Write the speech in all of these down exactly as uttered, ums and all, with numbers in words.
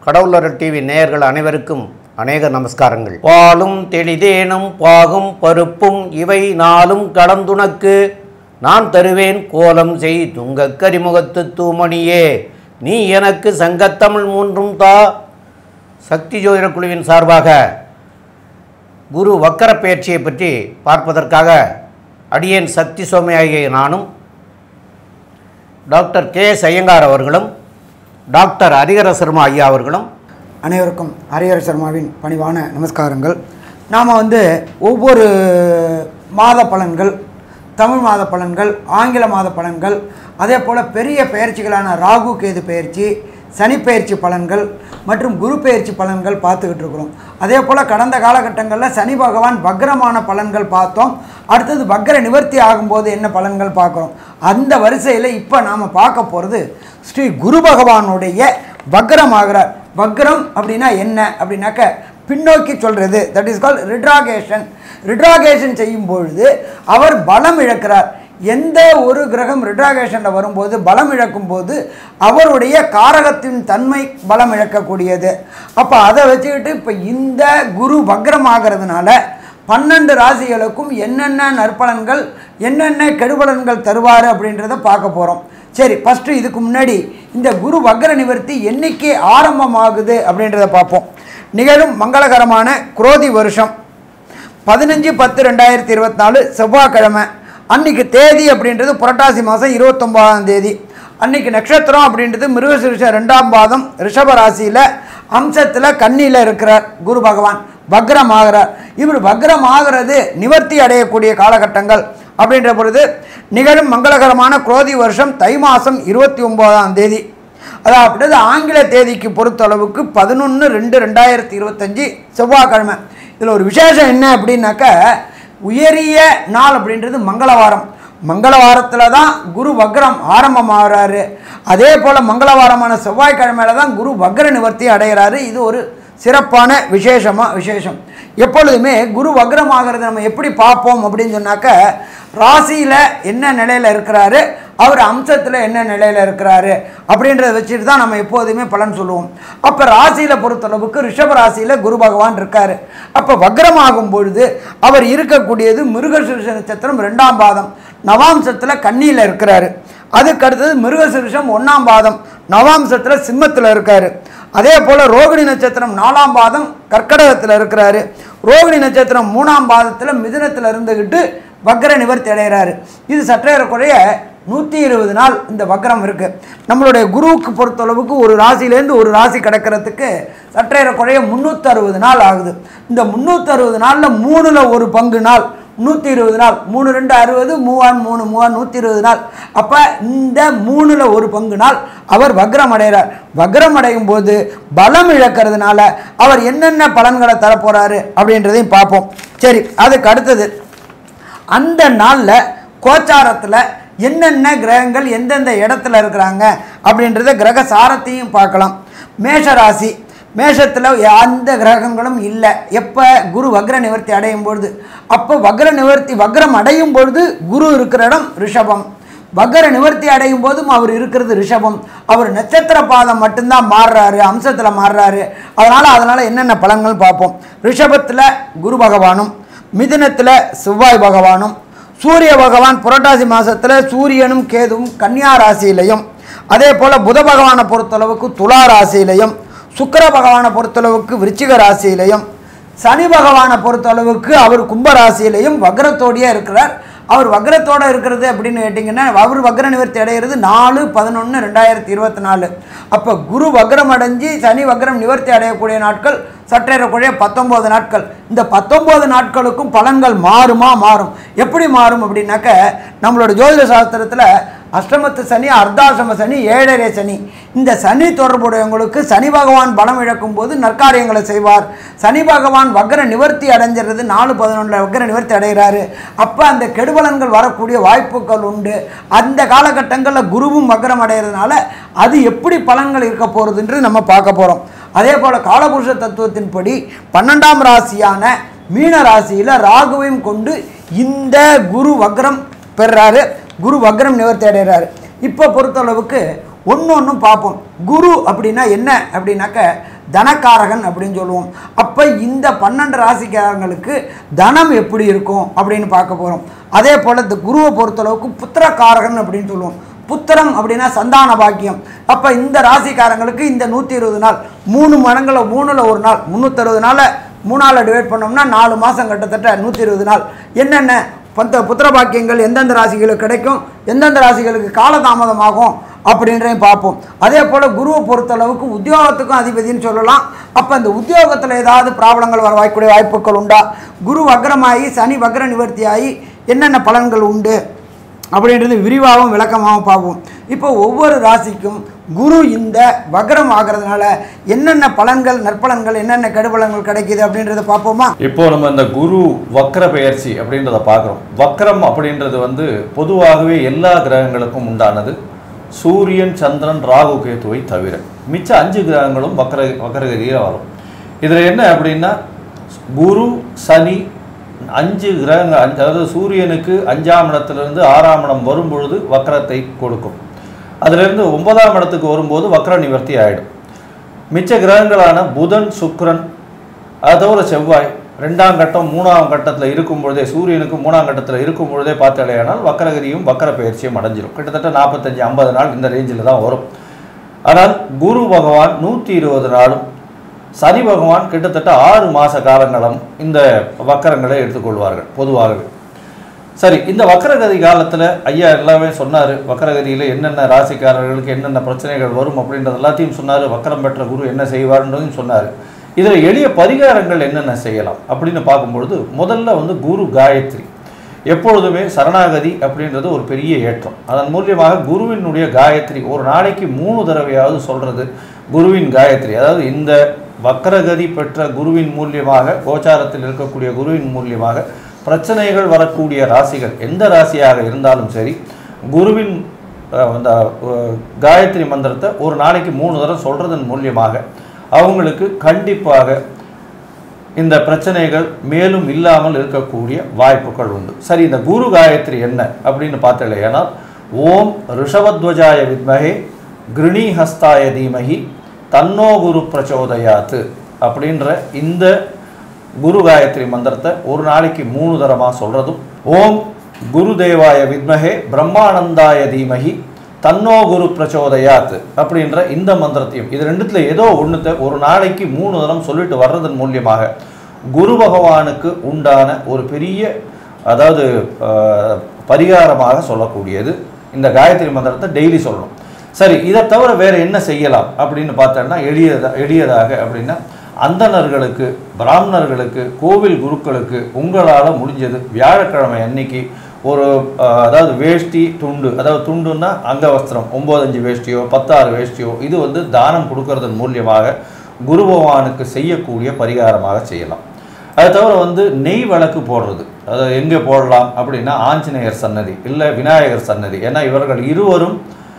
கடவுளர் TV நேயர்கள் அனைவருக்கும் அநேக நமஸ்காரங்கள். பாலும் தெளிதேனும் பாகும் பருப்பும் இவை நாளும் கடந்துனக்கு நான் தருவேன் கோலம் செய் துங்க கரிமுகத்து தூமணியே நீ எனக்கு சங்கத்தமிழ் மூன்றும் தா. சக்தி ஜோதிட குழுவின் சார்பாக குரு வக்கர பயிற்சியை பற்றி பார்ப்பதற்காக அடியேன் சக்தி சோமையாகிய நானும் டாக்டர் கே எஸ் ஐயங்கார் அவர்களும் டாக்டர் ஹரிஹர சர்மா ஐயா அவர்களும் அனைவருக்கும் ஹரிஹர சர்மாவின் பணிவான நமஸ்காரங்கள். நாம் வந்து ஒவ்வொரு மாத பலன்கள், தமிழ் மாத பலன்கள், ஆங்கில மாத பலன்கள், அதே போல் பெரிய பயிற்சிகளான ராகு கேது பயிற்சி, சனி பயிற்சி பலன்கள் மற்றும் குரு பயிற்சி பலன்கள் பார்த்துக்கிட்டு இருக்கிறோம். அதே போல் கடந்த காலகட்டங்களில் சனி பகவான் வக்ரமான பலன்கள் பார்த்தோம். அடுத்தது வக்ர நிவர்த்தி ஆகும்போது என்ன பலன்கள் பார்க்குறோம். அந்த வரிசையில் இப்போ நாம் பார்க்க போகிறது ஸ்ரீ குரு பகவானுடைய வக்ரம் ஆகிறார். வக்ரம் அப்படின்னா என்ன அப்படின்னாக்க பின்னோக்கி சொல்கிறது. That is call ரிட்ராகேஷன். ரிட்ராகேஷன் செய்யும் பொழுது அவர் பலம் இழக்கிறார். எந்த ஒரு கிரகம் ரிட்ராகேஷனில் வரும்போது பலம் இழக்கும் போது அவருடைய காரகத்தின் தன்மை பலம் இழக்கக்கூடியது. அப்போ அதை வச்சுக்கிட்டு இப்போ இந்த குரு வக்ரம் ஆகிறதுனால பன்னெண்டு ராசிகளுக்கும் என்னென்ன நற்பலன்கள் என்னென்ன கெடுபலன்கள் தருவார் அப்படின்றத பார்க்க போகிறோம். சரி, ஃபஸ்ட்டு இதுக்கு முன்னாடி இந்த குரு வக்ர நிவர்த்தி என்னைக்கு ஆரம்பமாகுது அப்படின்றத பார்ப்போம். நிகழும் மங்களகரமான குரோதி வருஷம் பதினஞ்சு பத்து ரெண்டாயிரத்தி இருபத்தி நாலு செவ்வாய்க்கிழமை அன்றைக்கி தேதி அப்படின்றது புரட்டாசி மாதம் இருபத்தொம்போதாம் தேதி. அன்றைக்கி நட்சத்திரம் அப்படின்றது மிருகசீரிஷம் ரெண்டாம் பாதம் ரிஷப ராசியில் அம்சத்தில் கன்னியில் இருக்கிறார் குரு பகவான். வக்ரம் ஆகிறார். இவர் வக்ரம் ஆகிறது நிவர்த்தி அடையக்கூடிய காலகட்டங்கள் அப்படின்ற பொழுது நிகழும் மங்களகரமான குரோதி வருஷம் தை மாதம் இருபத்தி ஒம்போதாம் தேதி, அதாவது ஆங்கில தேதிக்கு பொறுத்தளவுக்கு பதினொன்று ரெண்டு ரெண்டாயிரத்தி இருபத்தஞ்சி செவ்வாய்க்கிழமை. இதில் ஒரு விசேஷம் என்ன அப்படின்னாக்க உயரிய நாள் அப்படின்றது மங்களவாரம். மங்களவாரத்தில் தான் குரு வக்ரம் ஆரம்பமாகிறாரு. அதே போல் மங்களவாரமான செவ்வாய்க்கிழமையில தான் குரு வக்ர நிவர்த்தி அடைகிறாரு. இது ஒரு சிறப்பான விசேஷமாக விசேஷம். எப்பொழுதுமே குரு வக்ரம் ஆகிறது நம்ம எப்படி பார்ப்போம் அப்படின்னு சொன்னாக்க ராசியில் என்ன நிலையில் இருக்கிறாரு, அவர் அம்சத்தில் என்ன நிலையில் இருக்கிறாரு அப்படின்றத வச்சுட்டு தான் நம்ம எப்போதுமே பலன் சொல்லுவோம். அப்போ ராசியில் பொறுத்தளவுக்கு ரிஷப ராசியில் குரு பகவான் இருக்கார். அப்போ வக்ரமாகும் பொழுது அவர் இருக்கக்கூடியது மிருகசீரிஷ நட்சத்திரம் ரெண்டாம் பாதம் நவாம்சத்தில் கன்னியில் இருக்கிறாரு. அதுக்கு அடுத்தது மிருகசீரிஷம் ஒன்றாம் பாதம் நவாம்சத்தில் சிம்மத்தில் இருக்கார். அதே போல் ரோகிணி நட்சத்திரம் நாலாம் பாதம் கர்க்கடகத்தில் இருக்கிறாரு. ரோகிணி நட்சத்திரம் மூணாம் பாதத்தில் மிதுனத்தில் இருந்துக்கிட்டு வக்ர நிவர்த்தி அடைகிறாரு. இது சற்றேறக்குறைய நூற்றி இருபது நாள் இந்த வக்ரம் இருக்குது. நம்மளுடைய குருவுக்கு பொறுத்தளவுக்கு ஒரு ராசியிலேருந்து ஒரு ராசி கிடக்கிறதுக்கு சற்றேறக்குறைய முந்நூற்றி அறுபது நாள் ஆகுது. இந்த முந்நூற்றி அறுபது நாளில் மூணில் ஒரு பங்கு நாள் நூற்றி இருபது நாள், மூணு ரெண்டு அறுபது, மூவான் மூணு மூவான் நூற்றி இருபது நாள். அப்போ இந்த மூணில் ஒரு பங்கு நாள் அவர் வக்ரம் அடைகிறார். வக்ரம் அடையும் போது பலம் இழக்கிறதுனால அவர் என்னென்ன பலன்களை தரப்போகிறாரு அப்படின்றதையும் பார்ப்போம். சரி, அதுக்கு அடுத்தது அந்த நாளில் கோச்சாரத்தில் என்னென்ன கிரகங்கள் எந்தெந்த இடத்துல இருக்கிறாங்க அப்படின்றத கிரக சாரத்தையும் பார்க்கலாம். மேஷராசி, மேஷத்தில் எந்த கிரகங்களும் இல்லை. எப்போ குரு வக்ர நிவர்த்தி அடையும் பொழுது, அப்போ வக்ர நிவர்த்தி வக்ரம் அடையும் பொழுது குரு இருக்கிற இடம் ரிஷபம். வக்ர நிவர்த்தி அடையும் போதும் அவர் இருக்கிறது ரிஷபம். அவர் நட்சத்திர பாதம் மட்டும்தான் மாறுறாரு, அம்சத்தில் மாறுறாரு. அதனால் அதனால் என்னென்ன பலன்கள் பார்ப்போம். ரிஷபத்தில் குரு பகவானும், மிதுனத்தில் செவ்வாய் பகவானும், சூரிய பகவான் புரட்டாசி மாதத்தில் சூரியனும் கேதுவும் கன்னியா ராசியிலையும், அதே போல் புத பகவானை பொறுத்தளவுக்கு துலா ராசியிலையும், சுக்கிர பகவானை பொறுத்தளவுக்கு விருச்சிக ராசியிலையும், சனி பகவானை பொறுத்தளவுக்கு அவர் கும்பராசியிலையும் வக்ரத்தோடையே இருக்கிறார். அவர் வக்ரத்தோடு இருக்கிறது அப்படின்னு கேட்டிங்கன்னா அவர் வக்ர நிவர்த்தி அடைகிறது நாலு பதினொன்று ரெண்டாயிரத்தி இருபத்தி நாலு. அப்போ குரு வக்ரம் அடைஞ்சி சனி வக்ரம் நிவர்த்தி அடையக்கூடிய நாட்கள் சற்றேறக்குறைய பத்தொம்போது நாட்கள். இந்த பத்தொம்போது நாட்களுக்கும் பலன்கள் மாறுமா? மாறும். எப்படி மாறும் அப்படின்னாக்க நம்மளோட ஜோதிட சாஸ்திரத்தில் அஷ்டமத்து சனி, அர்த்தாசிரம சனி, ஏழரை சனி, இந்த சனி தொடர்புடையவங்களுக்கு சனி பகவான் பலம் இழக்கும் போது நற்காரியங்களை செய்வார். சனி பகவான் வக்ர நிவர்த்தி அடைஞ்சிறது நாலு பதினொன்றில் வக்ர நிவர்த்தி அடைகிறாரு. அப்போ அந்த கெடுபலன்கள் வரக்கூடிய வாய்ப்புகள் உண்டு. அந்த காலகட்டங்களில் குருவும் வக்ரம் அடைகிறதுனால அது எப்படி பலன்கள் இருக்க போகிறதுன்றது நம்ம பார்க்க போகிறோம். அதே போல் காலபுருஷ தத்துவத்தின்படி பன்னெண்டாம் ராசியான மீன ராசியில் ராகுவையும் கொண்டு இந்த குரு வக்ரம் பெறாரு. குரு வக்ரம் நிவர்த்தி அடைகிறாரு. இப்போ பொறுத்தளவுக்கு ஒன்று ஒன்றும் பார்ப்போம். குரு அப்படின்னா என்ன அப்படின்னாக்க தனக்காரகன் அப்படின்னு சொல்லுவோம். அப்போ இந்த பன்னெண்டு ராசிக்காரங்களுக்கு தனம் எப்படி இருக்கும் அப்படின்னு பார்க்க போகிறோம். அதே போல் இந்த குருவை பொறுத்தளவுக்கு புத்திரக்காரகன் அப்படின்னு சொல்லுவோம். புத்திரம் அப்படின்னா சந்தான பாக்கியம். அப்போ இந்த ராசிக்காரங்களுக்கு இந்த நூற்றி இருபது நாள் மூணு மடங்குல மூணில் ஒரு நாள் முந்நூற்றறுபது நாளை மூணால் டிவைட் பண்ணோம்னா நாலு மாதம் கிட்டத்தட்ட நூற்றி இருபது நாள் என்னென்ன பந்த புத்திர பாக்கியங்கள் எந்தெந்த ராசிகளுக்கு கிடைக்கும், எந்தெந்த ராசிகளுக்கு காலதாமதமாகும் அப்படின்றதையும் பார்ப்போம். அதே போல் குருவை பொறுத்தளவுக்கு உத்தியோகத்துக்கும் அதிபதினு சொல்லலாம். அப்போ இந்த உத்தியோகத்தில் ஏதாவது ப்ராப்ளங்கள் வர வாய்க்கூடிய வாய்ப்புகள் உண்டா, குரு வக்ரமாகி சனி வக்ர நிவர்த்தியாகி என்னென்ன பலன்கள் உண்டு அப்படின்றது விரிவாகவும் விளக்கமாகவும் பார்ப்போம். இப்போ ஒவ்வொரு ராசிக்கும் குரு இந்த வக்ரம் ஆகிறதுனால என்னென்ன பலன்கள் நற்பலன்கள் என்னென்ன கெடுபலன்கள் கிடைக்கிது அப்படின்றத பார்ப்போமா. இப்போ நம்ம இந்த குரு வக்ர பெயர்ச்சி அப்படின்றத பார்க்குறோம். வக்ரம் அப்படின்றது வந்து பொதுவாகவே எல்லா கிரகங்களுக்கும் உண்டானது. சூரியன், சந்திரன், ராகு, கேத்துவை தவிர மிச்ச அஞ்சு கிரகங்களும் வக்ர வக்ரகதியில் வரும். இதில் என்ன அப்படின்னா குரு, சனி அஞ்சு கிரகங்கள், அதாவது சூரியனுக்கு அஞ்சாம் இடத்துலேருந்து ஆறாம் இடம் வரும்பொழுது வக்ரத்தை கொடுக்கும். அதிலிருந்து ஒன்பதாம் இடத்துக்கு வரும்போது வக்ர நிவர்த்தி ஆகிடும். மிச்ச கிரகங்களான புதன், சுக்கிரன், அதோட செவ்வாய் ரெண்டாம் கட்டம் மூணாம் கட்டத்தில் இருக்கும் பொழுதே, சூரியனுக்கு மூணாம் கட்டத்தில் இருக்கும் பொழுதே பார்த்தாலேயானால் வக்ரகதியும் வக்ர பயிற்சியும் அடைஞ்சிடும். கிட்டத்தட்ட நாற்பத்தஞ்சு ஐம்பது நாள் இந்த ரேஞ்சில் தான் வரும். ஆனால் குரு பகவான் நூற்றி இருபது நாளும், சனி பகவான் கிட்டத்தட்ட ஆறு மாத காலங்களும் இந்த வக்கரங்களை எடுத்துக்கொள்வார்கள் பொதுவாகவே. சரி, இந்த வக்கரகதி காலத்தில் ஐயா எல்லாமே சொன்னார். வக்கரகதியில் என்னென்ன ராசிக்காரர்களுக்கு என்னென்ன பிரச்சனைகள் வரும் அப்படின்றது எல்லாத்தையும் சொன்னார். வக்கரம் பெற்ற குரு என்ன செய்வார்ன்றதையும் சொன்னார். இதில் எளிய பரிகாரங்கள் என்னென்ன செய்யலாம் அப்படின்னு பார்க்கும்பொழுது முதல்ல வந்து குரு காயத்ரி. எப்பொழுதுமே சரணாகதி அப்படின்றது ஒரு பெரிய ஏற்றம். அதன் மூலியமாக குருவினுடைய காயத்ரி ஒரு நாளைக்கு மூணு தடவையாவது சொல்கிறது. குருவின் காயத்ரி, அதாவது இந்த வக்ரகதி பெற்ற குருவின் மூலியமாக, கோச்சாரத்தில் இருக்கக்கூடிய குருவின் மூலியமாக பிரச்சனைகள் வரக்கூடிய ராசிகள் எந்த ராசியாக இருந்தாலும் சரி, குருவின் அந்த காயத்ரி மந்திரத்தை ஒரு நாளைக்கு மூணு தடவை சொல்கிறதன் மூலியமாக அவங்களுக்கு கண்டிப்பாக இந்த பிரச்சனைகள் மேலும் இல்லாமல் இருக்கக்கூடிய வாய்ப்புகள் உண்டு. சரி, இந்த குரு காயத்ரி என்ன அப்படின்னு பார்த்தல, ஏன்னா ஓம் ரிஷபத்வஜாய வித்மஹே கிருணிஹஸ்தாய தீமஹி தன்னோ குரு பிரச்சோதயாத்து அப்படின்ற இந்த குரு காயத்ரி மந்திரத்தை ஒரு நாளைக்கு மூணு தரமாக சொல்கிறதும், ஓம் குருதேவாய வித்மஹே பிரம்மானந்தாய தீமஹி தன்னோ குரு பிரச்சோதயாத் அப்படின்ற இந்த மந்திரத்தையும், இது ரெண்டுத்தில் ஏதோ ஒன்றுத்தை ஒரு நாளைக்கு மூணு தரம் சொல்லிட்டு வர்றதன் மூலியமாக குரு பகவானுக்கு உண்டான ஒரு பெரிய, அதாவது பரிகாரமாக சொல்லக்கூடியது இந்த காயத்ரி மந்திரத்தை டெய்லி சொல்லணும். சரி, இதை தவிர வேறு என்ன செய்யலாம் அப்படின்னு பார்த்தோன்னா எளியதா எளியதாக அப்படின்னா அந்தணர்களுக்கு, பிராமணர்களுக்கு, கோவில் குருக்களுக்கு உங்களால் முடிஞ்சது வியாழக்கிழமை அன்னைக்கு ஒரு, அதாவது வேஷ்டி துண்டு, அதாவது துண்டுன்னா அங்கவஸ்திரம், ஒம்பது அஞ்சு வேஷ்டியோ பத்தாறு வேஷ்டியோ, இது வந்து தானம் கொடுக்கறதன் மூலியமாக குரு பகவானுக்கு செய்யக்கூடிய பரிகாரமாக செய்யலாம். அது தவிர வந்து நெய் விளக்கு போடுறது, அதாவது எங்கே போடலாம் அப்படின்னா ஆஞ்சநேயர் சன்னதி இல்லை விநாயகர் சன்னதி. ஏன்னா இவர்கள் இருவரும்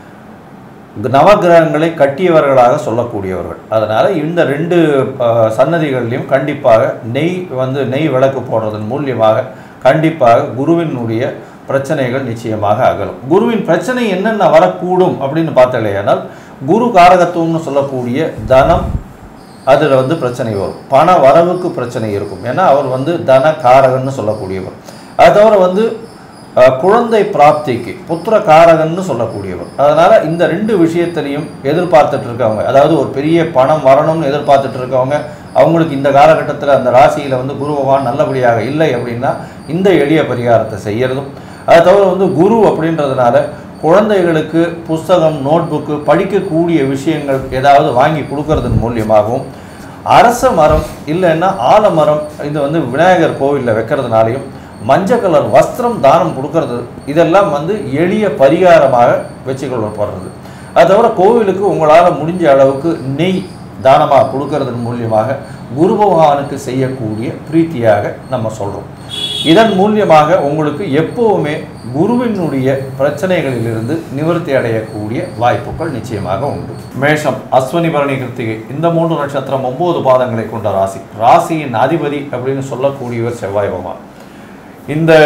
நவகிரகங்களை கட்டியவர்களாக சொல்லக்கூடியவர்கள். அதனால் இந்த ரெண்டு சன்னதிகள்லையும் கண்டிப்பாக நெய் வந்து நெய் விளக்கு போடுறதன் மூலியமாக கண்டிப்பாக குருவினுடைய பிரச்சனைகள் நிச்சயமாக அகலும். குருவின் பிரச்சனை என்னென்ன வரக்கூடும் அப்படின்னு பார்த்தாலேயானால் குரு காரகத்துவம்னு சொல்லக்கூடிய தனம், அதில் வந்து பிரச்சனை வரும். பண வரவுக்கு பிரச்சனை இருக்கும். ஏன்னா அவர் வந்து தன காரகன்னு சொல்லக்கூடியவர். அது தவிர வந்து குழந்தை பிராப்திக்கு புத்திர காரகன்னு சொல்லக்கூடியவர். அதனால் இந்த ரெண்டு விஷயத்திலையும் எதிர்பார்த்துட்டு இருக்கவங்க, அதாவது ஒரு பெரிய பணம் வரணும்னு எதிர்பார்த்துட்டு இருக்கவங்க, அவங்களுக்கு இந்த காலகட்டத்தில் அந்த ராசியில் வந்து குரு பகவான் நல்லபடியாக இல்லை அப்படின்னா இந்த எளிய பரிகாரத்தை செய்யறதும். அது தவிர வந்து குரு அப்படின்றதுனால குழந்தைகளுக்கு புஸ்தகம், நோட்புக்கு, படிக்கக்கூடிய விஷயங்கள் ஏதாவது வாங்கி கொடுக்கறதன் மூலியமாகவும், அரச மரம் இல்லைன்னா ஆலமரம் இது வந்து விநாயகர் கோவிலில் வைக்கிறதுனாலையும், மஞ்சள் கலர் வஸ்திரம் தானம் கொடுக்கறது, இதெல்லாம் வந்து எளிய பரிகாரமாக வச்சுக்கொள்ளப்படுறது. அது தவிர கோவிலுக்கு உங்களால் முடிஞ்ச அளவுக்கு நெய் தானமாக கொடுக்கறதன் மூலியமாக குரு பகவானுக்கு செய்யக்கூடிய பிரீத்தியாக நம்ம சொல்கிறோம். இதன் மூலியமாக உங்களுக்கு எப்போவுமே குருவினுடைய பிரச்சனைகளிலிருந்து நிவர்த்தி அடையக்கூடிய வாய்ப்புகள் நிச்சயமாக உண்டு. மேஷம், அஸ்வினி, பரணி, கிருத்திகை இந்த மூன்று நட்சத்திரம் ஒன்பது பாதங்களை கொண்ட ராசி. ராசியின் அதிபதி அப்படின்னு சொல்லக்கூடியவர் செவ்வாய் பகவான். இந்த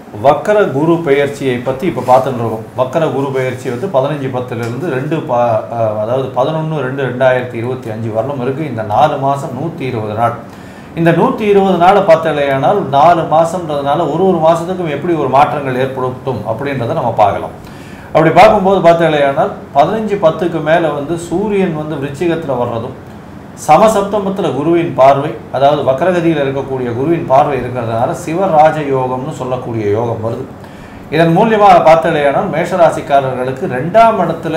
வக்கர குரு பெயர்ச்சியை பற்றி இப்போ பார்த்துட்டு இருக்கோம். வக்கர குரு பெயர்ச்சி வந்து பதினஞ்சு பத்துலேருந்து ரெண்டு பா அதாவது பதினொன்று ரெண்டு ரெண்டாயிரத்தி இருபத்தி அஞ்சு வரலும் இருக்குது. இந்த நாலு மாதம் நூற்றி இருபது நாள். இந்த நூற்றி இருபது நாளை பார்த்தாலேயானால் நாலு மாதம்ன்றதுனால ஒரு ஒரு மாதத்துக்கும் எப்படி ஒரு மாற்றங்கள் ஏற்படுத்தும் அப்படின்றத நம்ம பார்க்கலாம். அப்படி பார்க்கும்போது பார்த்தாலேயானால் பதினஞ்சு பத்துக்கு மேலே வந்து சூரியன் வந்து விருச்சிகத்தில் வர்றதும் சமசப்தமத்தில் குருவின் பார்வை, அதாவது வக்கரகதியில் இருக்கக்கூடிய குருவின் பார்வை இருக்கிறதுனால சிவராஜ யோகம்னு சொல்லக்கூடிய யோகம் வருது. இதன் மூலியமாக பார்த்தாலேயானால் மேஷராசிக்காரர்களுக்கு ரெண்டாம் இடத்துல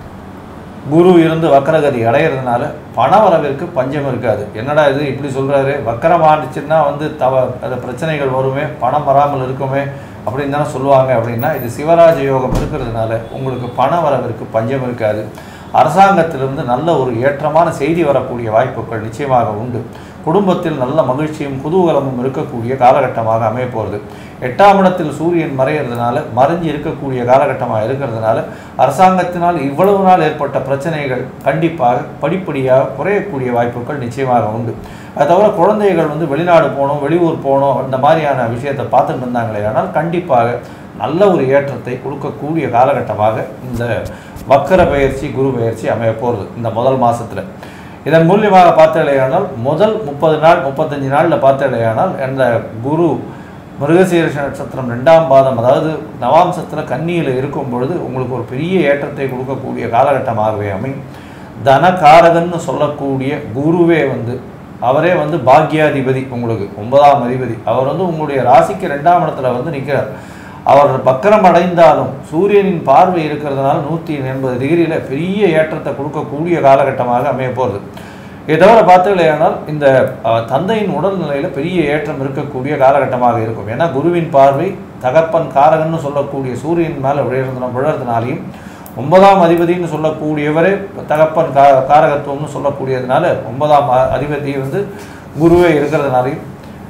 குரு இருந்து வக்கரகதி அடையிறதுனால பணவரவிற்கு பஞ்சம் இருக்காது. என்னடா இது இப்படி சொல்கிறாரு, வக்கரம் ஆண்டுச்சுன்னா வந்து தவ அந்த பிரச்சனைகள் வருமே, பணம் வராமல் இருக்குமே அப்படின்னு தானே சொல்லுவாங்க. அப்படின்னா இது சிவராஜ யோகம் இருக்கிறதுனால உங்களுக்கு பணவரவிற்கு பஞ்சம் இருக்காது. அரசாங்கத்திலிருந்து நல்ல ஒரு ஏற்றமான செய்தி வரக்கூடிய வாய்ப்புகள் நிச்சயமாக உண்டு. குடும்பத்தில் நல்ல மகிழ்ச்சியும் குதூகலமும் இருக்கக்கூடிய காலகட்டமாக அமைய போகிறது. எட்டாம் இடத்தில் சூரியன் மறைகிறதுனால மறைஞ்சு இருக்கக்கூடிய காலகட்டமாக இருக்கிறதுனால அரசாங்கத்தினால் இவ்வளவு நாள் ஏற்பட்ட பிரச்சனைகள் கண்டிப்பாக படிப்படியாக குறையக்கூடிய வாய்ப்புகள் நிச்சயமாக உண்டு. அது தவிர குழந்தைகள் வந்து வெளிநாடு போகணும், வெளியூர் போகணும், இந்த மாதிரியான விஷயத்தை பார்த்துட்டு இருந்தாங்களே, ஆனால் கண்டிப்பாக நல்ல ஒரு ஏற்றத்தை கொடுக்கக்கூடிய காலகட்டமாக இந்த வக்கர பயிற்சி குரு பயிற்சி அமைய போகிறது இந்த முதல் மாதத்தில். இதன் மூலியமாக பார்த்தாலேயானால் முதல் முப்பது நாள் முப்பத்தஞ்சு நாளில் பார்த்தாலேயானால் இந்த குரு மிருகசீரிஷ நட்சத்திரம் ரெண்டாம் பாதம், அதாவது நவாம்சத்தில் கன்னியில் இருக்கும் பொழுது உங்களுக்கு ஒரு பெரிய ஏற்றத்தை கொடுக்கக்கூடிய காலகட்டமாகவே அமையும். தனகாரகன்னு சொல்லக்கூடிய குருவே வந்து அவரே வந்து பாக்யாதிபதி, உங்களுக்கு ஒன்பதாம் அதிபதி. அவர் வந்து உங்களுடைய ராசிக்கு ரெண்டாம் இடத்துல வந்து நிற்கிறார். அவர் வக்கரம் அடைந்தாலும் சூரியனின் பார்வை இருக்கிறதுனால நூற்றி எண்பது டிகிரியில் பெரிய ஏற்றத்தை கொடுக்கக்கூடிய காலகட்டமாக அமைய போகிறது. இதை தவிர பார்த்தீங்களேனால் இந்த தந்தையின் உடல்நிலையில் பெரிய ஏற்றம் இருக்கக்கூடிய காலகட்டமாக இருக்கும். ஏன்னா குருவின் பார்வை தகப்பன் காரகன்னு சொல்லக்கூடிய சூரியன் மேலே விழுறதுனா விழுறதுனாலையும் ஒன்பதாம் அதிபதினு சொல்லக்கூடியவரே தகப்பன் கா காரகத்துவம்னு சொல்லக்கூடியதுனால ஒன்பதாம் அதிபதி வந்து குருவே இருக்கிறதுனாலையும்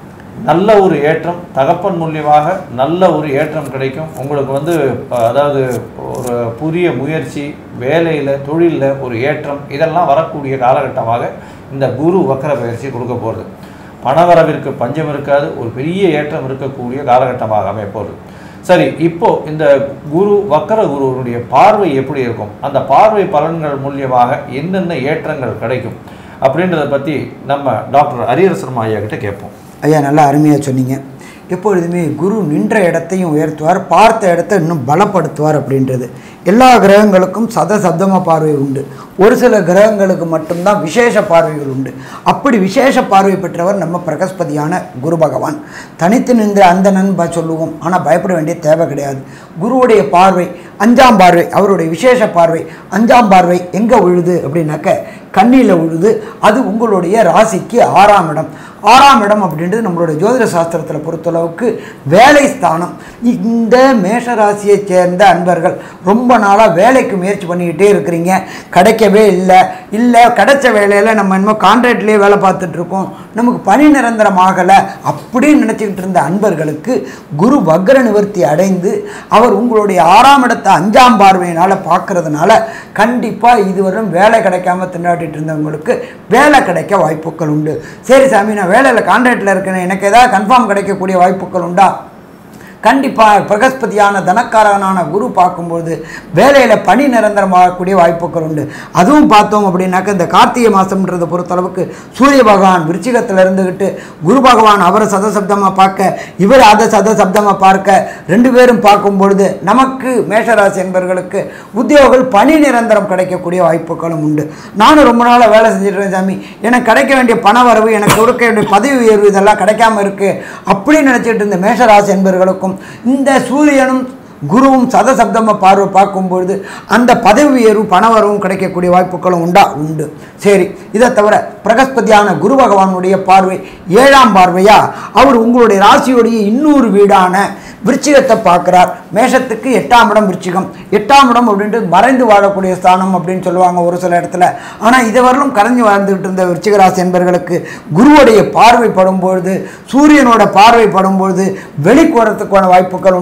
நல்ல ஒரு ஏற்றம் தகப்பன் மூலியமாக நல்ல ஒரு ஏற்றம் கிடைக்கும். உங்களுக்கு வந்து அதாவது ஒரு புதிய முயற்சி, வேலையில் தொழிலில் ஒரு ஏற்றம், இதெல்லாம் வரக்கூடிய காலகட்டமாக இந்த குரு வக்கர பயிற்சி கொடுக்க போகிறது. பணவரவிற்கு பஞ்சம் இருக்காது, ஒரு பெரிய ஏற்றம் இருக்கக்கூடிய காலகட்டமாக அமைய போகிறது. சரி, இப்போ இந்த குரு வக்கர குருவனுடைய பார்வை எப்படி இருக்கும், அந்த பார்வை பலன்கள் மூலியமாக என்னென்ன ஏற்றங்கள் கிடைக்கும் அப்படின்றத பற்றி நம்ம டாக்டர் ஹரிஹர ஐயா கிட்ட கேட்போம். ஐயா, நல்லா அருமையாக சொன்னீங்க. எப்பொழுதுமே குரு நின்ற இடத்தையும் உயர்த்துவார், பார்த்த இடத்தை இன்னும் பலப்படுத்துவார் அப்படின்றது. எல்லா கிரகங்களுக்கும் சத சப்தம பார்வை உண்டு. ஒரு சில கிரகங்களுக்கு மட்டும்தான் விசேஷ பார்வைகள் உண்டு. அப்படி விசேஷ பார்வை பெற்றவர் நம்ம பிரகஸ்பதியான குரு பகவான். தனித்து நின்ற அந்த நண்பா சொல்லுவோம், ஆனால் பயப்பட வேண்டிய தேவை கிடையாது. குருவுடைய பார்வை அஞ்சாம் பார்வை, அவருடைய விசேஷ பார்வை அஞ்சாம் பார்வை எங்கே விழுது அப்படின்னாக்க கண்ணியில் விழுது. அது உங்களுடைய ராசிக்கு ஆறாம் இடம். ஆறாம் இடம் அப்படின்றது நம்மளுடைய ஜோதிட சாஸ்திரத்தில் பொறுத்தளவுக்கு வேலை ஸ்தானம். இந்த மேஷராசியை சேர்ந்த அன்பர்கள் ரொம்ப நாளாக வேலைக்கு முயற்சி பண்ணிக்கிட்டே இருக்கிறீங்க, கிடைக்கவே இல்லை இல்லை கிடைச்ச வேலையில் நம்ம இன்னும் கான்ட்ராக்ட்லேயே வேலை பார்த்துட்ருக்கோம், நமக்கு பணி நிரந்தரம் ஆகலை அப்படின்னு நினச்சிக்கிட்டு இருந்த அன்பர்களுக்கு குரு வக்ர நிவர்த்தி அடைந்து அவர் உங்களுடைய ஆறாம் இடத்தை அஞ்சாம் பார்வையினால் பார்க்கறதுனால கண்டிப்பாக இதுவரையும் வேலை கிடைக்காம திண்டாடிட்டு இருந்தவங்களுக்கு வேலை கிடைக்க வாய்ப்புகள் உண்டு. சரி சாமி, நான் வேலையில் கான்ட்ராக்டில் இருக்கேன், எனக்கு ஏதாவது கன்ஃபார்ம் கிடைக்கக்கூடிய வாய்ப்புகள் உண்டா? கண்டிப்பாக பிரகஸ்பதியான தனக்காரனான குரு பார்க்கும்போது வேலையில் பணி நிரந்தரமாகக்கூடிய வாய்ப்புகள் உண்டு. அதுவும் பார்த்தோம் அப்படின்னாக்க இந்த கார்த்திகை மாதம்ன்றதை பொறுத்தளவுக்கு சூரிய பகவான் விருச்சிகத்தில் இருந்துக்கிட்டு குரு பகவான் அவரை சதசப்தமாக பார்க்க, இவர் அதை சதசப்தமாக பார்க்க, ரெண்டு பேரும் பார்க்கும்பொழுது நமக்கு மேஷராசி என்பவர்களுக்கு உத்தியோகங்கள் பணி நிரந்தரம் கிடைக்கக்கூடிய வாய்ப்புகளும் உண்டு. நானும் ரொம்ப நாளாக வேலை செஞ்சுட்டு சாமி, எனக்கு கிடைக்க வேண்டிய பண வரவு, எனக்கு கொடுக்க வேண்டிய பதவி உயர்வு இதெல்லாம் கிடைக்காம இருக்குது அப்படின்னு நினச்சிட்டு இருந்த மேஷராசி என்பவர்களுக்கும் இந்த சூரியனும் குருவும் சதசப்தமாக பார்வை பார்க்கும்பொழுது அந்த பதவி உயர்வு பணவரவும் கிடைக்கக்கூடிய வாய்ப்புகளும் உண்டா? உண்டு. சரி, இதை தவிர பிரகஸ்பதியான குரு பகவானுடைய பார்வை ஏழாம் பார்வையா அவர் உங்களுடைய ராசியுடைய இன்னொரு வீடான விருச்சிகத்தை பார்க்குறார். மேஷத்துக்கு எட்டாம் இடம் விருச்சிகம். எட்டாம் இடம் அப்படின்ட்டு மறைந்து வாழக்கூடிய ஸ்தானம் அப்படின்னு சொல்லுவாங்க ஒரு சில இடத்துல. ஆனால் இதுவரையிலும் கரைஞ்சி வாழ்ந்துகிட்டு இருந்த விருச்சிக ராசி என்பவர்களுக்கு குருவுடைய பார்வை படும்பொழுது, சூரியனோட பார்வை படும்பொழுது வெளிக்கு வரத்துக்கான வாய்ப்புகள் உண்டு.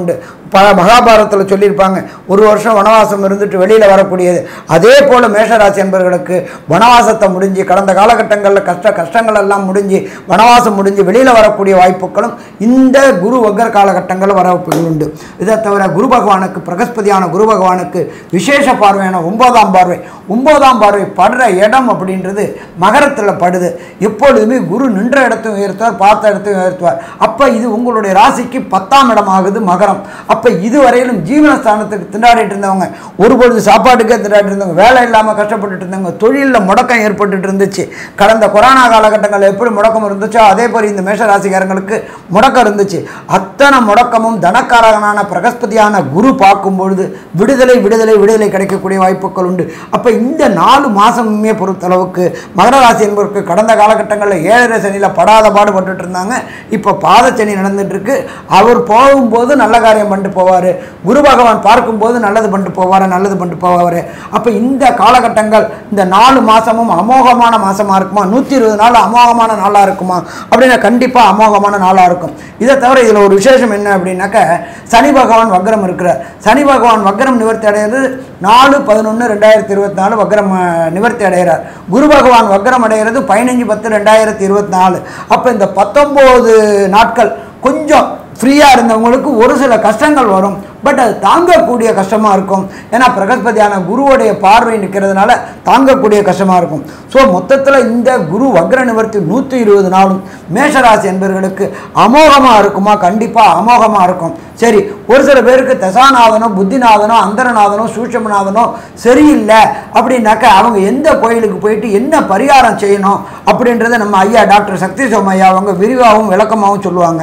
ப மகாபாரதத்தில் சொல்லியிருப்பாங்க, ஒரு வருஷம் வனவாசம் இருந்துட்டு வெளியில் வரக்கூடியது. அதே போல் மேஷராசி என்பவர்களுக்கு வனவாசத்தை முடிஞ்சு கடந்த காலகட்டங்களில் கஷ்ட கஷ்டங்கள் எல்லாம் முடிஞ்சு வனவாசம் முடிஞ்சு வெளியில் வரக்கூடிய வாய்ப்புகளும் இந்த குரு வக்கர காலகட்டங்கள் வர உண்டு. இதை தவிர குரு பகவானுக்கு பிரகஸ்பதியான குரு பகவானுக்கு விசேஷ பார்வையான ஒன்பதாம் பார்வை ஒன்பதாம் பார்வை படுற இடம் அப்படின்றது மகரத்தில் படுது. எப்பொழுதுமே குரு நின்ற இடத்தையும் உயர்த்துவார், பார்த்த இடத்தையும் உயர்த்துவார். அப்போ இது உங்களுடைய ராசிக்கு பத்தாம் இடம் ஆகுது மகரம். அப்போ இதுவரையிலும் ஜீவனஸ்தானத்துக்கு திண்டாடிட்டு இருந்தவங்க, ஒரு பொழுது சாப்பாட்டுக்கே திண்டாடிட்டு இருந்தவங்க, வேலை இல்லாமல் கஷ்டப்பட்டுட்டு இருந்தவங்க, தொழிலில் முடக்கம் ஏற்பட்டுட்டு இருந்துச்சு. கடந்த கொரோனா காலகட்டங்களில் எப்படி முடக்கம் இருந்துச்சோ அதே போல் இந்த மேஷராசிக்காரங்களுக்கு முடக்கம் இருந்துச்சு. அத்தனை முடக்கமும் தனக்காரகனான பிரகஸ்பதியான குரு பார்க்கும் பொழுது விடுதலை விடுதலை விடுதலை கிடைக்கக்கூடிய வாய்ப்புகள் உண்டு. அப்போ இந்த நாலு மாதமுமே பொறுத்தளவுக்கு மகர ராசி என்பவருக்கு கடந்த காலகட்டங்களில் ஏழரை சனியில் படாத பாடுபட்டு இருந்தாங்க. இப்போ பாதச்சனி நடந்துட்டு இருக்கு. அவர் போகும்போது நல்ல காரியம் பண்ணிட்டு போவார், குரு பகவான் பார்க்கும்போது நல்லது பண்ணிட்டு போவார், நல்லது பண்ணிட்டு போவார். அப்போ இந்த காலகட்டங்கள் இந்த நாலு மாதமும் அமோகமான மாதமாக இருக்குமா, நூற்றி இருபது நாள் அமோகமான நாளாக இருக்குமா அப்படின்னா கண்டிப்பாக அமோகமான நாளாக இருக்கும். இதை தவிர இதில் ஒரு விசேஷம் என்ன அப்படின்னாக்க, சனி பகவான் வக்ரம் இருக்கிறார். சனி பகவான் வக்ரம் நிவர்த்தி அடைகிறது நாலு பதினொன்று ரெண்டாயிரத்தி இருபத்தி நாலு வக்ரம் நிவர்த்தி அடைகிறார். குரு பகவான் வக்ரம் அடைகிறது பதினஞ்சு பத்து ரெண்டாயிரத்தி இருபத்தி நாலு. அப்போ இந்த பத்தொம்போது நாட்கள் கொஞ்சம் ஃப்ரீயாக இருந்தவங்களுக்கு ஒரு சில கஷ்டங்கள் வரும். பட் அது தாங்கக்கூடிய கஷ்டமாக இருக்கும். ஏன்னா பிரகஸ்பதியான குருவுடைய பார்வை நிற்கிறதுனால தாங்கக்கூடிய கஷ்டமாக இருக்கும். ஸோ மொத்தத்தில் இந்த குரு வக்ர நிவர்த்தி நூற்றி இருபது நாளும் மேஷராசி என்பவர்களுக்கு அமோகமாக இருக்குமா? கண்டிப்பாக அமோகமாக இருக்கும். சரி, ஒரு சில பேருக்கு தசாநாதனோ புத்திநாதனோ அந்தரநாதனோ சூட்சமநாதனோ சரியில்லை அப்படின்னாக்க அவங்க எந்த கோயிலுக்கு போயிட்டு என்ன பரிகாரம் செய்யணும் அப்படின்றத நம்ம ஐயா டாக்டர் சக்தி சோமையா அவங்க விரிவாகவும் விளக்கமாகவும் சொல்லுவாங்க.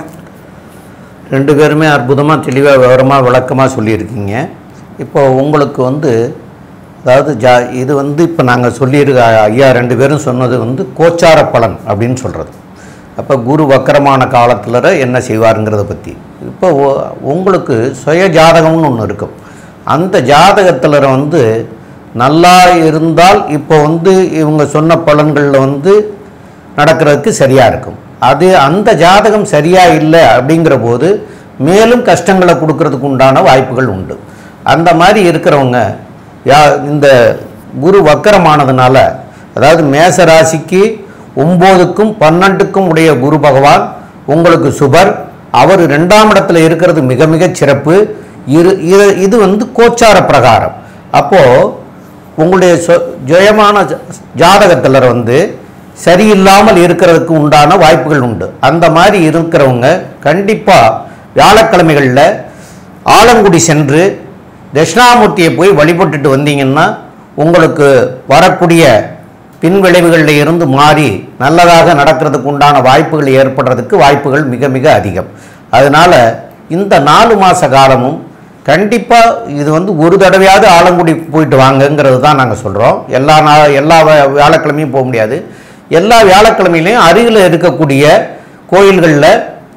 ரெண்டு பேருமே அற்புதமாக தெளிவாக விவரமாக விளக்கமாக சொல்லியிருக்கீங்க. இப்போ உங்களுக்கு வந்து அதாவது ஜா இது வந்து இப்போ நாங்கள் சொல்லியிருக்க ஐயா ரெண்டு பேரும் சொன்னது வந்து கோச்சார பலன் அப்படின்னு சொல்கிறது. அப்போ குரு வக்கரமான காலத்தில் என்ன செய்வாருங்கிறத பற்றி. இப்போ உங்களுக்கு சுய ஜாதகம்னு ஒன்று இருக்கும். அந்த ஜாதகத்தில் வந்து நல்லா இருந்தால் இப்போ வந்து இவங்க சொன்ன பலன்களில் வந்து நடக்கிறதுக்கு சரியாக இருக்கும். அது அந்த ஜாதகம் சரியாக இல்லை அப்படிங்கிற போது மேலும் கஷ்டங்களை கொடுக்கறதுக்கு உண்டான வாய்ப்புகள் உண்டு. அந்த மாதிரி இருக்கிறவங்க யா இந்த குரு வக்கரமானதுனால, அதாவது மேச ராசிக்கு ஒம்போதுக்கும் பன்னெண்டுக்கும் உடைய குரு பகவான் உங்களுக்கு சுபர். அவர் ரெண்டாம் இடத்துல இருக்கிறது மிக மிக சிறப்பு. இரு இது வந்து கோச்சார பிரகாரம். அப்போது உங்களுடைய ஜெயமான ஜாதகத்தில் வந்து சரியில்லாமல் இருக்கிறதுக்கு உண்டான வாய்ப்புகள் உண்டு. அந்த மாதிரி இருக்கிறவங்க கண்டிப்பாக வியாழக்கிழமைகளில் ஆலங்குடி சென்று தட்சிணாமூர்த்தியை போய் வழிபட்டுட்டு வந்தீங்கன்னா உங்களுக்கு வரக்கூடிய பின்விளைவுகளில் இருந்து மாறி நல்லதாக நடக்கிறதுக்கு உண்டான வாய்ப்புகள் ஏற்படுறதுக்கு வாய்ப்புகள் மிக மிக அதிகம். அதனால் இந்த நாலு மாத காலமும் கண்டிப்பாக இது வந்து ஒரு தடவையாவது ஆலங்குடி போயிட்டு வாங்கங்கிறது தான் நாங்கள் சொல்கிறோம். எல்லா நா எல்லா வியாழக்கிழமையும் போக முடியாது. எல்லா வியாழக்கிழமையிலையும் அருகில் இருக்கக்கூடிய கோயில்களில்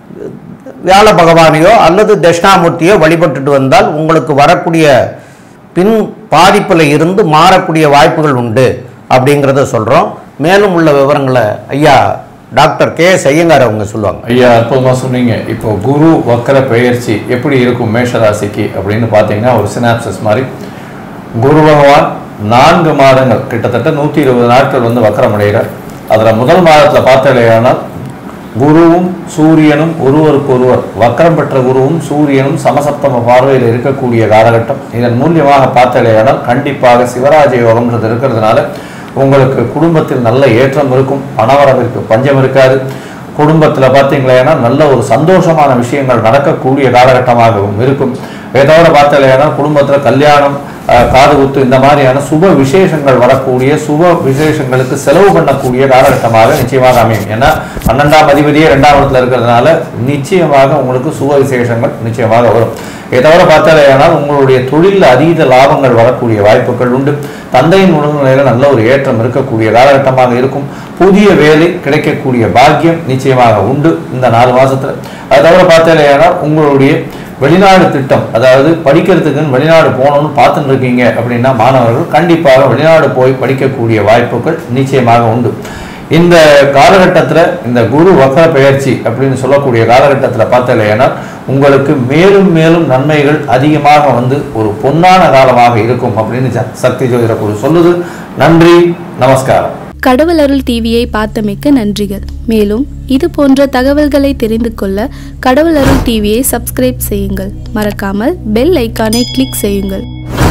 வியாழ பகவானையோ அல்லது தட்சிணாமூர்த்தியோ வழிபட்டுட்டு வந்தால் உங்களுக்கு வரக்கூடிய பின் பாதிப்பில் இருந்து மாறக்கூடிய வாய்ப்புகள் உண்டு அப்படிங்கிறத சொல்கிறோம். மேலும் உள்ள விவரங்களை ஐயா டாக்டர் கே எஸ் ஐயங்கார் அவங்க சொல்லுவாங்க. ஐயா அற்புதமாக சொன்னீங்க. இப்போ குரு வக்கர பெயர்ச்சி எப்படி இருக்கும் மேஷராசிக்கு அப்படின்னு பார்த்தீங்கன்னா ஒரு சினாப்சஸ் மாதிரி குரு பகவான் நான்கு மாதங்கள் கிட்டத்தட்ட நூற்றி இருபது நாட்கள் வந்து வக்கரம் அடைகிறார். அதில் முதல் மாதத்தில் பார்த்தாலேயானால் குருவும் சூரியனும் ஒருவருக்கு ஒருவர் வக்கரம் பெற்ற குருவும் சூரியனும் சமசப்தம பார்வையில் இருக்கக்கூடிய காலகட்டம். இதன் மூலியமாக பார்த்தாலேயானால் கண்டிப்பாக சிவராஜ யோகம்ன்றது இருக்கிறதுனால உங்களுக்கு குடும்பத்தில் நல்ல ஏற்றம் இருக்கும், பணவரவிற்கு பஞ்சம் இருக்காது. குடும்பத்தில் பார்த்தீங்களேன்னா நல்ல ஒரு சந்தோஷமான விஷயங்கள் நடக்கக்கூடிய காலகட்டமாகவும் இருக்கும். ஏதோட பார்த்தாலேனா குடும்பத்தில் கல்யாணம், காது குத்து இந்த மாதிரியான சுப விசேஷங்கள் வரக்கூடிய சுப விசேஷங்களுக்கு செலவு பண்ணக்கூடிய காலகட்டமாக நிச்சயமாக அமையும். ஏன்னா பன்னெண்டாம் அதிபதியே ரெண்டாம் இடத்துல இருக்கிறதுனால நிச்சயமாக உங்களுக்கு சுப விசேஷங்கள் நிச்சயமாக வரும். இதை தவிர பார்த்தாலேயானால் உங்களுடைய தொழிலில் அதீத லாபங்கள் வரக்கூடிய வாய்ப்புகள் உண்டு. தந்தையின் உடல்நிலையில் நல்ல ஒரு ஏற்றம் இருக்கக்கூடிய காலகட்டமாக இருக்கும். புதிய வேலை கிடைக்கக்கூடிய பாக்கியம் நிச்சயமாக உண்டு இந்த நாலு மாசத்துல. அதை தவிர பார்த்தாலேயானால் உங்களுடைய வெளிநாடு திட்டம், அதாவது படிக்கிறதுக்குன்னு வெளிநாடு போகணும்னு பார்த்துட்டு இருக்கீங்க அப்படின்னா மாணவர்கள் கண்டிப்பாக வெளிநாடு போய் படிக்கக்கூடிய வாய்ப்புகள் நிச்சயமாக உண்டு. இந்த காலகட்டத்தில் இந்த குரு வக்ர பெயர்ச்சி அப்படின்னு சொல்லக்கூடிய காலகட்டத்தில் பார்த்தலையானால் உங்களுக்கு மேலும் மேலும் நன்மைகள் அதிகமாக வந்து ஒரு பொன்னான காலமாக இருக்கும் அப்படின்னு சக்தி ஜோதிட குரு சொல்லுது. நன்றி, நமஸ்காரம். கடவுள் அருள் டிவியை பார்த்தமைக்கு நன்றிகள். மேலும் இது போன்ற தகவல்களை தெரிந்து கொள்ள கடவுள் அருள் டிவியை சப்ஸ்கிரைப் செய்யுங்கள். மறக்காமல் பெல் ஐக்கானை கிளிக் செய்யுங்கள்.